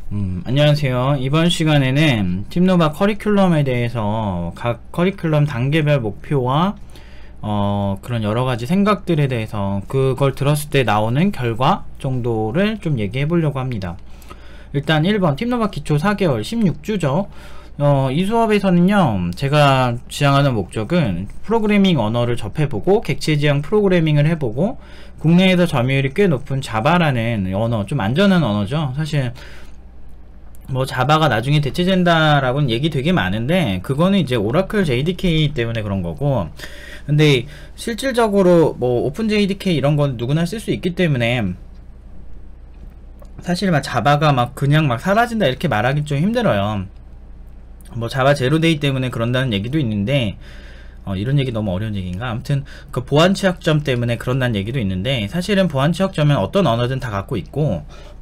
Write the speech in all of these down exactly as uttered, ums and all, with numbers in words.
음, 안녕하세요. 이번 시간에는 팀노바 커리큘럼에 대해서 각 커리큘럼 단계별 목표와 어, 그런 여러가지 생각들에 대해서 그걸 들었을 때 나오는 결과 정도를 좀 얘기해 보려고 합니다. 일단 일 번 팀노바 기초 사 개월 십육 주죠. 어, 이 수업에서는요, 제가 지향하는 목적은 프로그래밍 언어를 접해보고 객체 지향 프로그래밍을 해보고 국내에서 점유율이 꽤 높은 자바라는 언어, 좀 안전한 언어죠. 사실 뭐 자바가 나중에 대체된다라고는 얘기 되게 많은데 그거는 이제 오라클 제이디케이 때문에 그런 거고, 근데 실질적으로 뭐 오픈 제이디케이 이런 건 누구나 쓸 수 있기 때문에 사실 막 자바가 막 그냥 막 사라진다 이렇게 말하기 좀 힘들어요. 뭐 자바 제로데이 때문에 그런다는 얘기도 있는데 어, 이런 얘기 너무 어려운 얘기인가? 아무튼 그 보안 취약점 때문에 그런다는 얘기도 있는데, 사실은 보안 취약점은 어떤 언어든 다 갖고 있고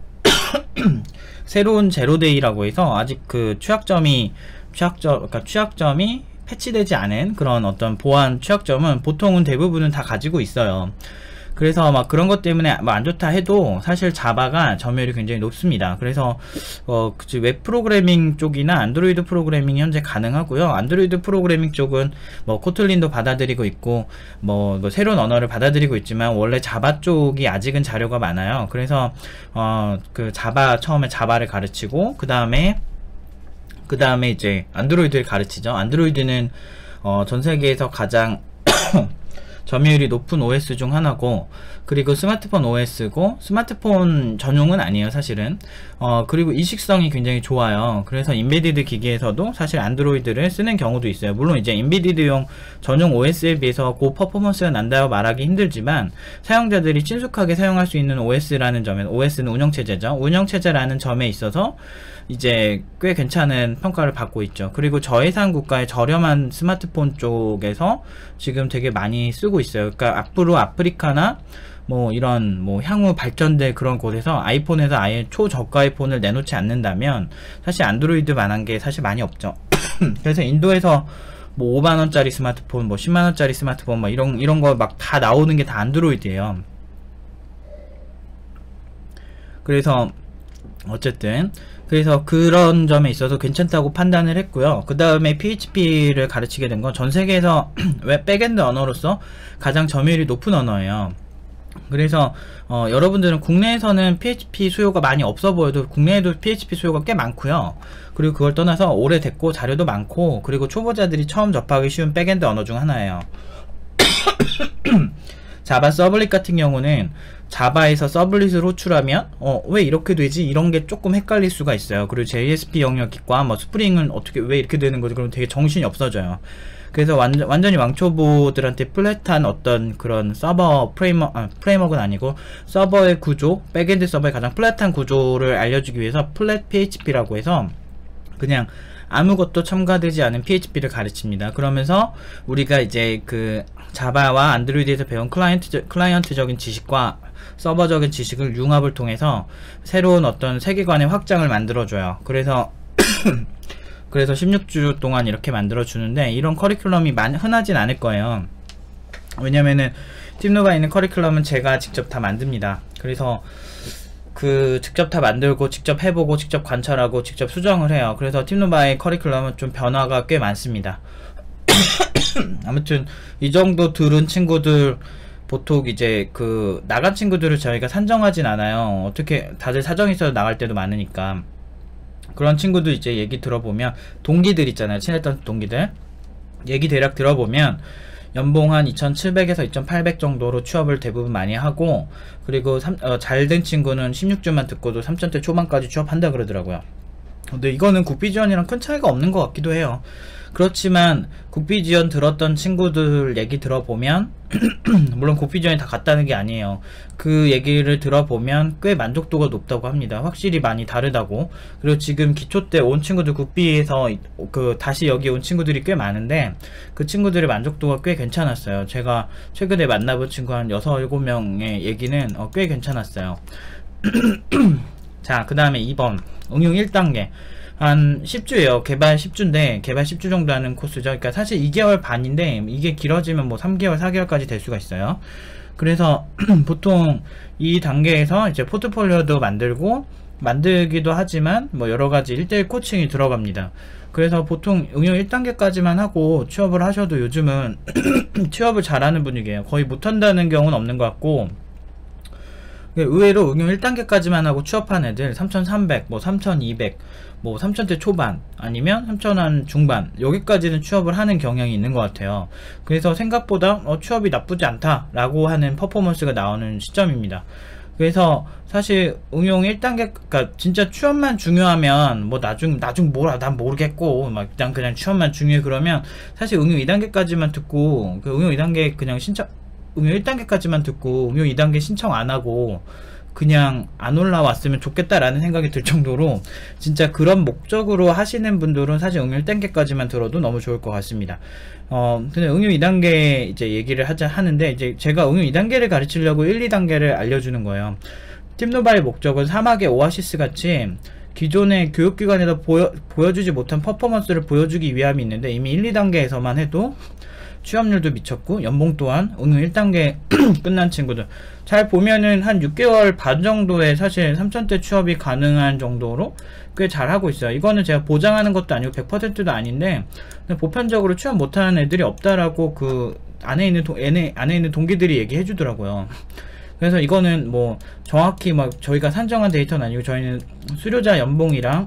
새로운 제로데이라고 해서 아직 그 취약점이 취약점 그러니까 취약점이 패치되지 않은 그런 어떤 보안 취약점은 보통은 대부분은 다 가지고 있어요. 그래서 막 그런 것 때문에 뭐 안 좋다 해도 사실 자바가 점유율이 굉장히 높습니다. 그래서 어 웹 프로그래밍 쪽이나 안드로이드 프로그래밍이 현재 가능하고요. 안드로이드 프로그래밍 쪽은 뭐 코틀린도 받아들이고 있고 뭐, 뭐 새로운 언어를 받아들이고 있지만 원래 자바 쪽이 아직은 자료가 많아요. 그래서 어 그 자바 처음에 자바를 가르치고 그 다음에 그 다음에 이제 안드로이드를 가르치죠. 안드로이드는 어 전 세계에서 가장 점유율이 높은 오에스 중 하나고, 그리고 스마트폰 오에스고 스마트폰 전용은 아니에요 사실은. 어 그리고 이식성이 굉장히 좋아요. 그래서 인베디드 기기에서도 사실 안드로이드를 쓰는 경우도 있어요. 물론 이제 인베디드용 전용 오에스에 비해서 고 퍼포먼스가 난다고 말하기 힘들지만 사용자들이 친숙하게 사용할 수 있는 오에스라는 점에, 오에스는 운영체제죠. 운영체제라는 점에 있어서 이제 꽤 괜찮은 평가를 받고 있죠. 그리고 저예산 국가의 저렴한 스마트폰 쪽에서 지금 되게 많이 쓰고 있어요. 그러니까 앞으로 아프리카나 뭐 이런 뭐 향후 발전될 그런 곳에서 아이폰에서 아예 초저가의 폰을 내놓지 않는다면 사실 안드로이드만한 게 사실 많이 없죠. 그래서 인도에서 뭐 오만 원짜리 스마트폰, 뭐 십만 원짜리 스마트폰, 뭐 이런 이런 거 막 다 나오는 게 다 안드로이드예요. 그래서 어쨌든 그래서 그런 점에 있어서 괜찮다고 판단을 했고요. 그 다음에 피에이치피를 가르치게 된 건 전 세계에서 웹 백엔드 언어로서 가장 점유율이 높은 언어예요. 그래서 어, 여러분들은 국내에서는 피에이치피 수요가 많이 없어 보여도 국내에도 피에이치피 수요가 꽤 많고요. 그리고 그걸 떠나서 오래됐고 자료도 많고, 그리고 초보자들이 처음 접하기 쉬운 백엔드 언어 중 하나예요. 자바 서블릿 같은 경우는 자바에서 서블릿을 호출하면 어 왜 이렇게 되지? 이런 게 조금 헷갈릴 수가 있어요. 그리고 제이에스피 영역과 뭐 스프링은 어떻게 왜 이렇게 되는 거지? 그럼 되게 정신이 없어져요. 그래서 완전, 완전히 왕초보들한테 플랫한 어떤 그런 서버 프레임워크, 아, 프레임워크는 아니고 서버의 구조, 백엔드 서버의 가장 플랫한 구조를 알려주기 위해서 플랫 피에이치피라고 해서 그냥 아무것도 첨가되지 않은 피에이치피를 가르칩니다. 그러면서 우리가 이제 그 자바와 안드로이드에서 배운 클라이언트, 클라이언트적인 지식과 서버적인 지식을 융합을 통해서 새로운 어떤 세계관의 확장을 만들어줘요. 그래서 그래서 십육 주 동안 이렇게 만들어주는데, 이런 커리큘럼이 많이 흔하진 않을 거예요. 왜냐면은 팀노바에 있는 커리큘럼은 제가 직접 다 만듭니다. 그래서 그 직접 다 만들고 직접 해보고 직접 관찰하고 직접 수정을 해요. 그래서 팀노바의 커리큘럼은 좀 변화가 꽤 많습니다. 아무튼 이 정도 들은 친구들, 보통 이제 그 나간 친구들을 저희가 산정하진 않아요. 어떻게 다들 사정이 있어서 나갈 때도 많으니까. 그런 친구들 이제 얘기 들어보면, 동기들 있잖아요, 친했던 동기들 얘기 대략 들어보면 연봉 한 이천칠백에서 이천팔백 정도로 취업을 대부분 많이 하고, 그리고 어, 잘된 친구는 십육 주만 듣고도 삼천대 초반까지 취업한다 그러더라고요. 근데 이거는 국비 지원이랑 큰 차이가 없는 것 같기도 해요. 그렇지만 국비 지원 들었던 친구들 얘기 들어보면 물론 국비 지원이 다 같다는 게 아니에요. 그 얘기를 들어보면 꽤 만족도가 높다고 합니다. 확실히 많이 다르다고. 그리고 지금 기초 때 온 친구들, 국비에서 그 다시 여기 온 친구들이 꽤 많은데 그 친구들의 만족도가 꽤 괜찮았어요. 제가 최근에 만나본 친구 한 여섯, 일곱 명의 얘기는 어, 꽤 괜찮았어요. 자, 그 다음에 이 번 응용 일 단계 한 십 주예요. 개발 십 주인데 개발 십 주 정도 하는 코스죠. 그러니까 사실 이 개월 반인데 이게 길어지면 뭐 삼 개월, 사 개월까지 될 수가 있어요. 그래서 보통 이 단계에서 이제 포트폴리오도 만들고 만들기도 하지만 뭐 여러가지 일 대일 코칭이 들어갑니다. 그래서 보통 응용 일 단계까지만 하고 취업을 하셔도 요즘은 취업을 잘하는 분위기에요. 거의 못한다는 경우는 없는 것 같고, 의외로 응용 일 단계까지만 하고 취업한 애들 삼천삼백, 뭐 삼천이백, 뭐 삼천대 초반 아니면 삼천원 중반 여기까지는 취업을 하는 경향이 있는 것 같아요. 그래서 생각보다 어, 취업이 나쁘지 않다 라고 하는 퍼포먼스가 나오는 시점입니다. 그래서 사실 응용 일 단계, 그니까 진짜 취업만 중요하면 뭐 나중 나중 뭐라 난 모르겠고 막 일단 그냥 취업만 중요해 그러면 사실 응용 이 단계까지만 듣고 그 응용 이 단계 그냥 신청 응용 일 단계까지만 듣고 응용 이 단계 신청 안 하고 그냥 안 올라왔으면 좋겠다라는 생각이 들 정도로 진짜 그런 목적으로 하시는 분들은 사실 응용 일 단계까지만 들어도 너무 좋을 것 같습니다. 어, 근데 응용 이 단계 이제 얘기를 하자 하는데, 이제 제가 응용 이 단계를 가르치려고 일, 이 단계를 알려주는 거예요. 팀노바의 목적은 사막의 오아시스 같이 기존의 교육기관에서 보여, 보여주지 못한 퍼포먼스를 보여주기 위함이 있는데, 이미 일, 이 단계에서만 해도 취업률도 미쳤고 연봉 또한 응용 일 단계 끝난 친구들 잘 보면은 한 육 개월 반 정도에 사실 삼천대 취업이 가능한 정도로 꽤 잘하고 있어요. 이거는 제가 보장하는 것도 아니고 백 퍼센트도 아닌데 보편적으로 취업 못하는 애들이 없다라고 그 안에 있는 동, 안에, 안에 있는 동기들이 얘기해 주더라고요. 그래서 이거는 뭐 정확히 막 저희가 산정한 데이터는 아니고 저희는 수료자 연봉이랑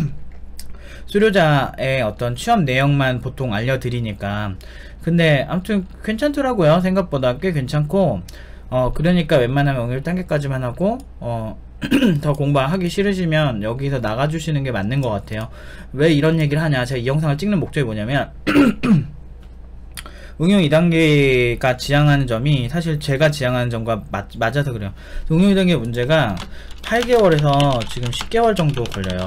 수료자의 어떤 취업 내용만 보통 알려드리니까. 근데 아무튼 괜찮더라고요. 생각보다 꽤 괜찮고, 어 그러니까 웬만하면 응용 일 단계까지만 하고 어 더 공부하기 싫으시면 여기서 나가주시는 게 맞는 것 같아요. 왜 이런 얘기를 하냐, 제가 이 영상을 찍는 목적이 뭐냐면 응용 이 단계가 지향하는 점이 사실 제가 지향하는 점과 맞, 맞아서 그래요. 응용 이 단계 문제가 팔 개월에서 지금 십 개월 정도 걸려요.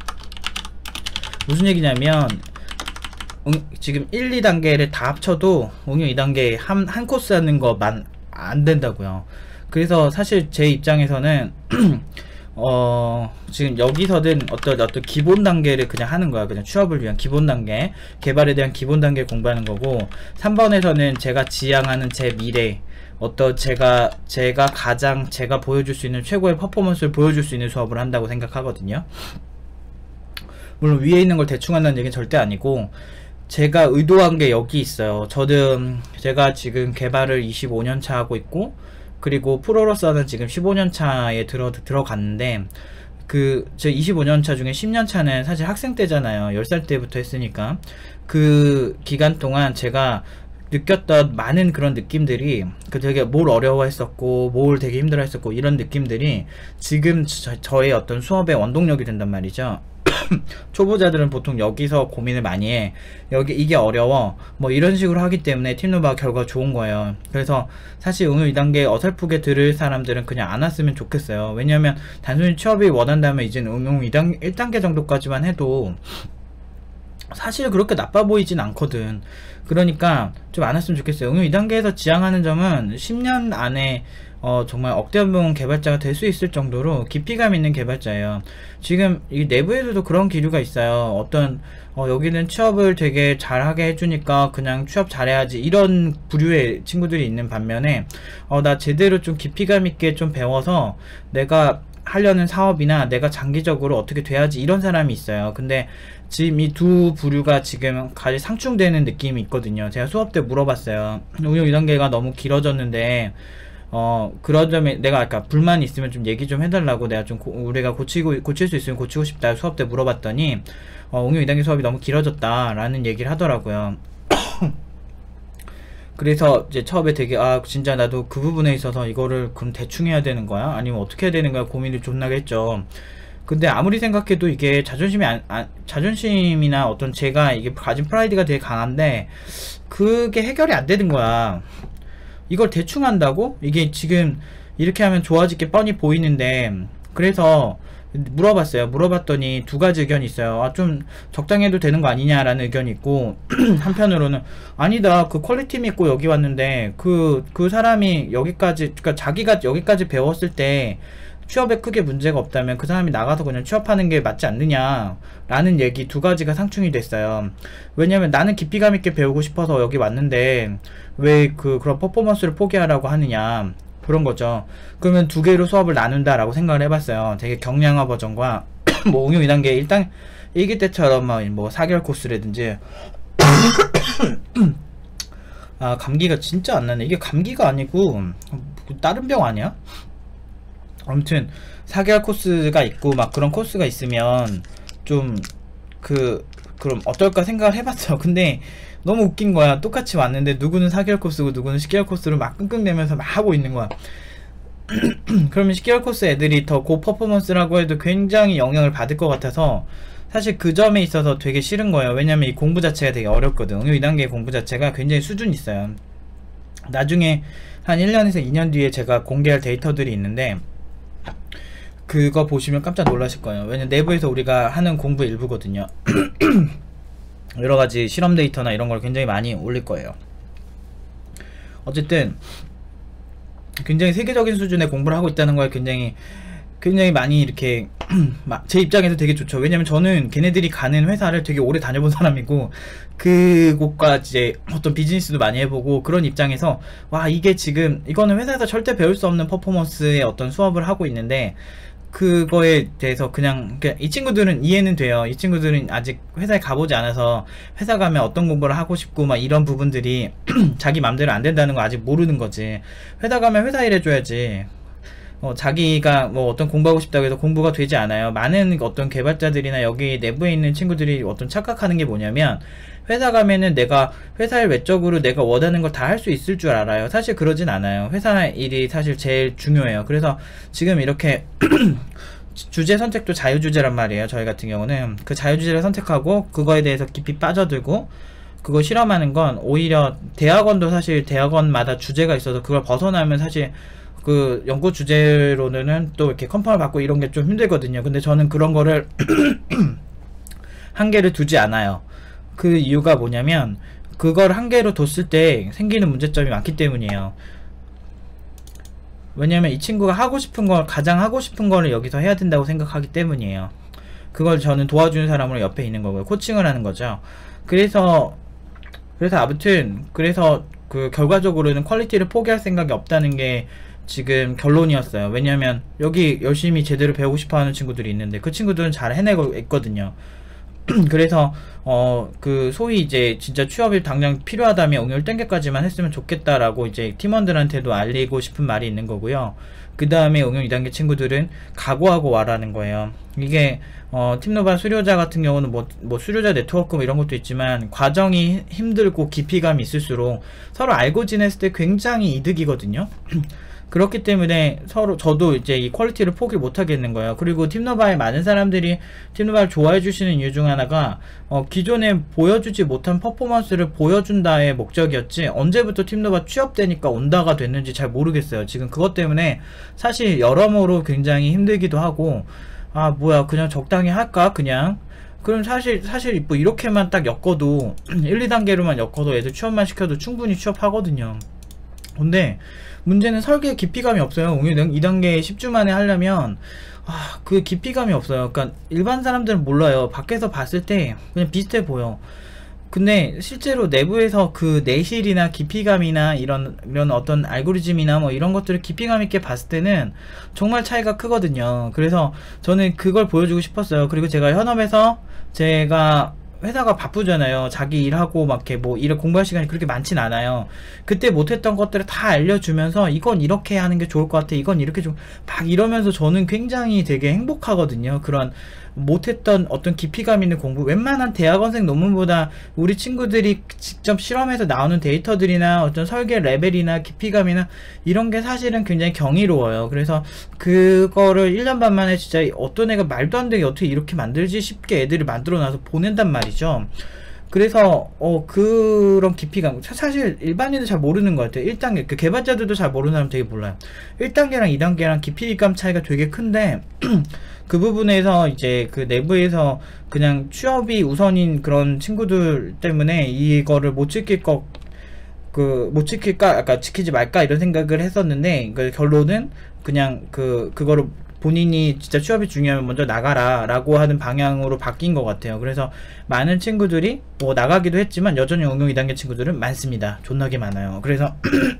무슨 얘기냐면 응, 지금 일, 이 단계를 다 합쳐도 응용 이 단계 한, 한 코스 하는 거만 안 된다고요. 그래서 사실 제 입장에서는 어 지금 여기서든 어떤 어떤 기본 단계를 그냥 하는 거야. 그냥 취업을 위한 기본 단계, 개발에 대한 기본 단계 공부하는 거고, 삼 번에서는 제가 지향하는 제 미래, 어떤 제가 제가 가장 제가 보여줄 수 있는 최고의 퍼포먼스를 보여줄 수 있는 수업을 한다고 생각하거든요. 물론 위에 있는 걸 대충 한다는 얘기는 절대 아니고, 제가 의도한 게 여기 있어요. 저는 제가 지금 개발을 이십오 년 차 하고 있고, 그리고 프로로서는 지금 십오 년 차에 들어, 들어갔는데, 그, 제 이십오 년 차 중에 십 년 차는 사실 학생 때잖아요. 열 살 때부터 했으니까. 그 기간 동안 제가 느꼈던 많은 그런 느낌들이, 그 되게 뭘 어려워했었고, 뭘 되게 힘들어했었고, 이런 느낌들이 지금 저, 저의 어떤 수업의 원동력이 된단 말이죠. 초보자들은 보통 여기서 고민을 많이 해. 여기 이게 어려워 뭐 이런 식으로 하기 때문에 팀노바 결과가 좋은 거예요. 그래서 사실 응용 이 단계 어설프게 들을 사람들은 그냥 안 왔으면 좋겠어요. 왜냐면 단순히 취업이 원한다면 이제는 응용 이 단계, 일 단계 정도까지만 해도 사실 그렇게 나빠 보이진 않거든. 그러니까 좀 안 왔으면 좋겠어요. 응용 이 단계에서 지향하는 점은 십 년 안에 어 정말 억대 연봉 개발자가 될 수 있을 정도로 깊이감 있는 개발자예요. 지금 이 내부에서도 그런 기류가 있어요. 어떤 어 여기는 취업을 되게 잘하게 해주니까 그냥 취업 잘해야지, 이런 부류의 친구들이 있는 반면에 어 나 제대로 좀 깊이감 있게 좀 배워서 내가 하려는 사업이나 내가 장기적으로 어떻게 돼야지, 이런 사람이 있어요. 근데 지금 이 두 부류가 지금 같이 상충되는 느낌이 있거든요. 제가 수업 때 물어봤어요. 응용 이 단계가 너무 길어졌는데 어 그런 점에 내가 아까 불만이 있으면 좀 얘기 좀 해달라고, 내가 좀 고, 우리가 고치고 고칠 수 있으면 고치고 싶다 수업 때 물어봤더니 어, 응용 이 단계 수업이 너무 길어졌다 라는 얘기를 하더라고요. 그래서 이제 처음에 되게 아 진짜 나도 그 부분에 있어서 이거를 그럼 대충 해야 되는 거야? 아니면 어떻게 해야 되는 거야? 고민을 존나게 했죠. 근데 아무리 생각해도 이게 자존심이 안, 안, 자존심이나 어떤 제가 이게 가진 프라이드가 되게 강한데 그게 해결이 안 되는 거야. 이걸 대충 한다고? 이게 지금 이렇게 하면 좋아질 게 뻔히 보이는데. 그래서 물어봤어요. 물어봤더니 두 가지 의견이 있어요. 아, 좀 적당히 해도 되는 거 아니냐라는 의견이 있고, 한편으로는 아니다, 그 퀄리티 믿고 여기 왔는데 그, 그 사람이 여기까지, 그러니까 자기가 여기까지 배웠을 때 취업에 크게 문제가 없다면 그 사람이 나가서 그냥 취업하는 게 맞지 않느냐 라는 얘기, 두 가지가 상충이 됐어요. 왜냐면 나는 깊이감 있게 배우고 싶어서 여기 왔는데 왜 그 그런 퍼포먼스를 포기하라고 하느냐. 그런 거죠. 그러면 두 개로 수업을 나눈다라고 생각을 해봤어요. 되게 경량화 버전과 뭐 응용 이 단계 일단 일 기 때처럼 뭐 사 개월 코스라든지 아 감기가 진짜 안 나네. 이게 감기가 아니고 다른 병 아니야? 아무튼 사 개월 코스가 있고 막 그런 코스가 있으면 좀 그 그럼 어떨까 생각을 해봤어요. 근데 너무 웃긴 거야. 똑같이 왔는데 누구는 사 개월 코스고 누구는 십 개월 코스로 막 끙끙대면서 막 하고 있는 거야. 그러면 십 개월 코스 애들이 더 고퍼포먼스라고 해도 굉장히 영향을 받을 것 같아서 사실 그 점에 있어서 되게 싫은 거예요. 왜냐면 이 공부 자체가 되게 어렵거든. 응용 이 단계 공부 자체가 굉장히 수준이 있어요. 나중에 한 일 년에서 이 년 뒤에 제가 공개할 데이터들이 있는데 그거 보시면 깜짝 놀라실 거예요. 왜냐면 내부에서 우리가 하는 공부 일부거든요. 여러가지 실험 데이터나 이런 걸 굉장히 많이 올릴 거예요. 어쨌든 굉장히 세계적인 수준의 공부를 하고 있다는 거에 굉장히 굉장히 많이 이렇게 제 입장에서 되게 좋죠. 왜냐면 저는 걔네들이 가는 회사를 되게 오래 다녀본 사람이고 그곳과 이제 어떤 비즈니스도 많이 해보고 그런 입장에서 와 이게 지금 이거는 회사에서 절대 배울 수 없는 퍼포먼스의 어떤 수업을 하고 있는데 그거에 대해서 그냥 이 친구들은 이해는 돼요. 이 친구들은 아직 회사에 가보지 않아서 회사 가면 어떤 공부를 하고 싶고 막 이런 부분들이 자기 맘대로 안 된다는 거 아직 모르는 거지. 회사 가면 회사 일 해줘야지. 어, 자기가 뭐 어떤 공부하고 싶다고 해서 공부가 되지 않아요. 많은 어떤 개발자들이나 여기 내부에 있는 친구들이 어떤 착각하는 게 뭐냐면 회사 가면은 내가 회사 일 외적으로 내가 원하는 걸 다 할 수 있을 줄 알아요. 사실 그러진 않아요. 회사 일이 사실 제일 중요해요. 그래서 지금 이렇게 주제 선택도 자유주제란 말이에요. 저희 같은 경우는 그 자유주제를 선택하고 그거에 대해서 깊이 빠져들고 그거 실험하는 건 오히려 대학원도 사실 대학원마다 주제가 있어서 그걸 벗어나면 사실 그 연구 주제로는 또 이렇게 컨펌을 받고 이런 게 좀 힘들거든요. 근데 저는 그런 거를 한계를 두지 않아요. 그 이유가 뭐냐면 그걸 한계로 뒀을 때 생기는 문제점이 많기 때문이에요. 왜냐면 이 친구가 하고 싶은 걸 가장 하고 싶은 거를 여기서 해야 된다고 생각하기 때문이에요. 그걸 저는 도와주는 사람으로 옆에 있는 거고요. 코칭을 하는 거죠. 그래서 그래서 아무튼 그래서 그 결과적으로는 퀄리티를 포기할 생각이 없다는 게 지금 결론이었어요. 왜냐면 여기 열심히 제대로 배우고 싶어하는 친구들이 있는데 그 친구들은 잘 해내고 있거든요. 그래서 어 그 소위 이제 진짜 취업이 당장 필요하다면 응용 일 단계까지만 했으면 좋겠다라고 이제 팀원들한테도 알리고 싶은 말이 있는 거고요. 그 다음에 응용 이 단계 친구들은 각오하고 와라는 거예요. 이게 어 팀노바 수료자 같은 경우는 뭐, 뭐 수료자 네트워크 뭐 이런 것도 있지만 과정이 힘들고 깊이감이 있을수록 서로 알고 지냈을 때 굉장히 이득이거든요. 그렇기 때문에 서로 저도 이제 이 퀄리티를 포기 못 하겠는 거예요. 그리고 팀노바에 많은 사람들이 팀노바를 좋아해 주시는 이유 중 하나가 어 기존에 보여주지 못한 퍼포먼스를 보여준다의 목적이었지 언제부터 팀노바 취업되니까 온다가 됐는지 잘 모르겠어요. 지금 그것 때문에 사실 여러모로 굉장히 힘들기도 하고 아 뭐야 그냥 적당히 할까 그냥 그럼 사실 사실 뭐 이렇게만 딱 엮어도 일, 이 단계로만 엮어도 애들 취업만 시켜도 충분히 취업하거든요. 근데 문제는 설계에 깊이감이 없어요. 응용 이 단계 십 주 만에 하려면 아, 그 깊이감이 없어요. 그러니까 일반 사람들은 몰라요. 밖에서 봤을 때 그냥 비슷해 보여. 근데 실제로 내부에서 그 내실이나 깊이감이나 이런 이런 어떤 알고리즘이나 뭐 이런 것들을 깊이감 있게 봤을 때는 정말 차이가 크거든요. 그래서 저는 그걸 보여주고 싶었어요. 그리고 제가 현업에서 제가 회사가 바쁘잖아요. 자기 일하고 막 이렇게 뭐 일을 공부할 시간이 그렇게 많진 않아요. 그때 못했던 것들을 다 알려주면서 이건 이렇게 하는 게 좋을 것 같아. 이건 이렇게 좀 막 이러면서 저는 굉장히 되게 행복하거든요. 그런 못했던 어떤 깊이감 있는 공부 웬만한 대학원생 논문보다 우리 친구들이 직접 실험해서 나오는 데이터들이나 어떤 설계 레벨이나 깊이감이나 이런 게 사실은 굉장히 경이로워요. 그래서 그거를 일 년 반 만에 진짜 어떤 애가 말도 안 되게 어떻게 이렇게 만들지 싶게 애들을 만들어 놔서 보낸단 말이죠. 그래서 어 그런 깊이감 사실 일반인은 잘 모르는 것 같아요. 일 단계 그 개발자들도 잘 모르는 사람 되게 몰라요. 일 단계랑 이 단계랑 깊이감 차이가 되게 큰데 그 부분에서 이제 그 내부에서 그냥 취업이 우선인 그런 친구들 때문에 이거를 못 지킬 것 그 못 지킬까 아까 지키지 말까 이런 생각을 했었는데 그 결론은 그냥 그 그거를 본인이 진짜 취업이 중요하면 먼저 나가라 라고 하는 방향으로 바뀐 것 같아요. 그래서 많은 친구들이 뭐 나가기도 했지만 여전히 응용 이 단계 친구들은 많습니다. 존나게 많아요. 그래서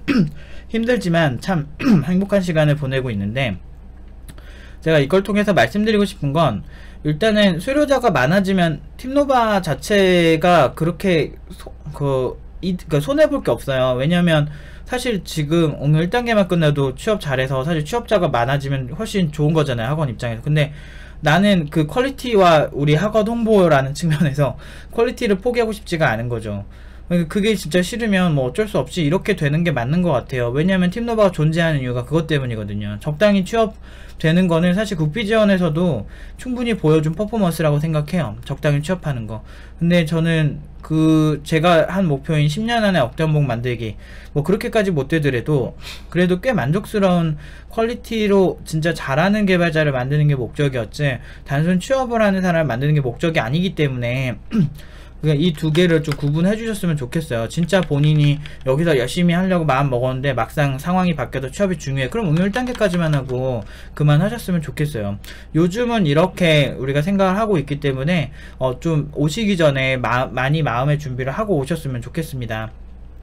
힘들지만 참 행복한 시간을 보내고 있는데, 제가 이걸 통해서 말씀드리고 싶은 건, 일단은 수료자가 많아지면 팀노바 자체가 그렇게 소, 그, 이, 그 손해볼 게 없어요. 왜냐면 사실 지금 오늘 일 단계만 끝나도 취업 잘해서 사실 취업자가 많아지면 훨씬 좋은 거잖아요, 학원 입장에서. 근데 나는 그 퀄리티와 우리 학원 홍보라는 측면에서 퀄리티를 포기하고 싶지가 않은 거죠. 그게 진짜 싫으면 뭐 어쩔 수 없이 이렇게 되는 게 맞는 것 같아요. 왜냐면 팀노바가 존재하는 이유가 그것 때문이거든요. 적당히 취업되는 거는 사실 국비지원에서도 충분히 보여준 퍼포먼스라고 생각해요. 적당히 취업하는 거. 근데 저는 그 제가 한 목표인 십 년 안에 억대 연봉 만들기, 뭐 그렇게까지 못 되더라도 그래도 꽤 만족스러운 퀄리티로 진짜 잘하는 개발자를 만드는 게 목적이었지, 단순 취업을 하는 사람을 만드는 게 목적이 아니기 때문에 이 두 개를 좀 구분해 주셨으면 좋겠어요. 진짜 본인이 여기서 열심히 하려고 마음 먹었는데 막상 상황이 바뀌어서 취업이 중요해, 그럼 응용 일 단계까지만 하고 그만하셨으면 좋겠어요. 요즘은 이렇게 우리가 생각을 하고 있기 때문에 어 좀 오시기 전에 마, 많이 마음의 준비를 하고 오셨으면 좋겠습니다.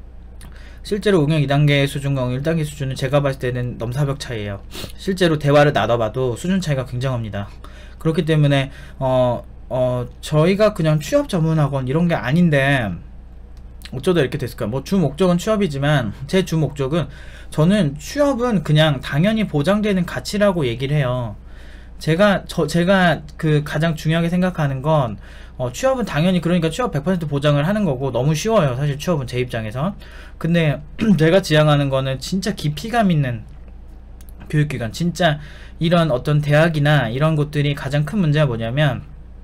실제로 응용 이 단계 수준과 응용 일 단계 수준은 제가 봤을 때는 넘사벽 차이에요. 실제로 대화를 나눠봐도 수준 차이가 굉장합니다. 그렇기 때문에 어 어, 저희가 그냥 취업 전문학원 이런 게 아닌데 어쩌다 이렇게 됐을까요? 뭐 주 목적은 취업이지만 제 주 목적은, 저는 취업은 그냥 당연히 보장되는 가치라고 얘기를 해요. 제가 저 제가 그 가장 중요하게 생각하는 건 어, 취업은 당연히, 그러니까 취업 백 퍼센트 보장을 하는 거고, 너무 쉬워요 사실 취업은 제 입장에서. 근데 제가 지향하는 거는 진짜 깊이감 있는 교육기관, 진짜 이런 어떤 대학이나 이런 곳들이 가장 큰 문제가 뭐냐면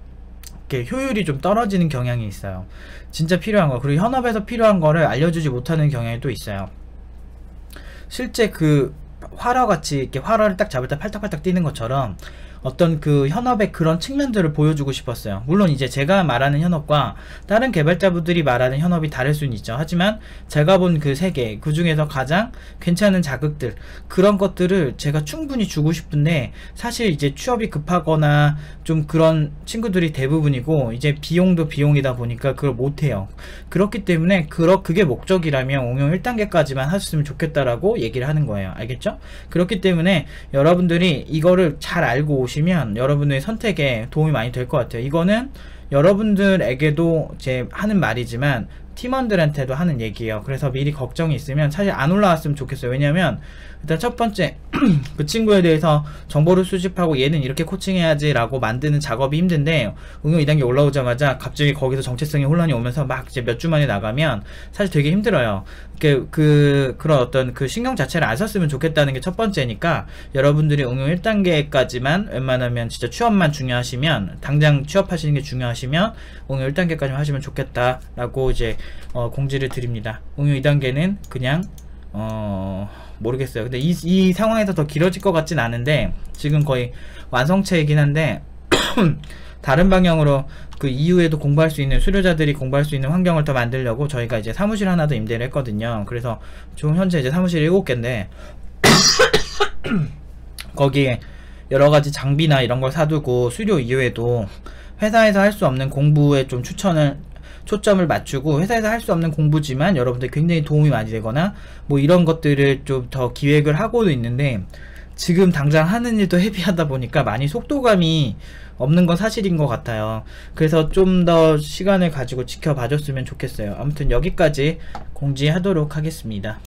효율이 좀 떨어지는 경향이 있어요. 진짜 필요한 거, 그리고 현업에서 필요한 거를 알려주지 못하는 경향이 또 있어요. 실제 그 활어같이 이렇게 활어를 딱 잡을 때 팔딱팔딱 뛰는 것처럼 어떤 그 현업의 그런 측면들을 보여주고 싶었어요. 물론 이제 제가 말하는 현업과 다른 개발자분들이 말하는 현업이 다를 수는 있죠. 하지만 제가 본 그 세계, 그 중에서 가장 괜찮은 자극들, 그런 것들을 제가 충분히 주고 싶은데, 사실 이제 취업이 급하거나 좀 그런 친구들이 대부분이고, 이제 비용도 비용이다 보니까 그걸 못해요. 그렇기 때문에 그러, 그게 목적이라면 응용 일 단계까지만 하셨으면 좋겠다라고 얘기를 하는 거예요. 알겠죠? 그렇기 때문에 여러분들이 이거를 잘 알고 오시 면 여러분의 선택에 도움이 많이 될 것 같아요. 이거는 여러분들에게도 제 하는 말이지만 팀원들한테도 하는 얘기예요. 그래서 미리 걱정이 있으면 사실 안 올라왔으면 좋겠어요. 왜냐면 일단 첫 번째 그 친구에 대해서 정보를 수집하고 얘는 이렇게 코칭해야지 라고 만드는 작업이 힘든데, 응용 이 단계 올라오자마자 갑자기 거기서 정체성이 혼란이 오면서 막 이제 몇 주 만에 나가면 사실 되게 힘들어요. 그, 그 그런 어떤 그 신경 자체를 안 썼으면 좋겠다는 게 첫 번째니까, 여러분들이 응용 일 단계까지만 웬만하면 진짜 취업만 중요하시면, 당장 취업하시는 게 중요하시면 응용 일 단계까지만 하시면 좋겠다 라고 이제 어, 공지를 드립니다. 응용 이 단계는 그냥 어... 모르겠어요. 근데 이, 이 상황에서 더 길어질 것 같진 않은데, 지금 거의 완성체이긴 한데 다른 방향으로 그 이후에도 공부할 수 있는, 수료자들이 공부할 수 있는 환경을 더 만들려고 저희가 이제 사무실 하나 더 임대를 했거든요. 그래서 지금 현재 이제 사무실 일곱 개인데 거기에 여러가지 장비나 이런 걸 사두고, 수료 이후에도 회사에서 할 수 없는 공부에 좀 추천을 초점을 맞추고, 회사에서 할 수 없는 공부지만 여러분들 굉장히 도움이 많이 되거나 뭐 이런 것들을 좀 더 기획을 하고도 있는데, 지금 당장 하는 일도 헤비하다 보니까 많이 속도감이 없는 건 사실인 것 같아요. 그래서 좀 더 시간을 가지고 지켜봐 줬으면 좋겠어요. 아무튼 여기까지 공지하도록 하겠습니다.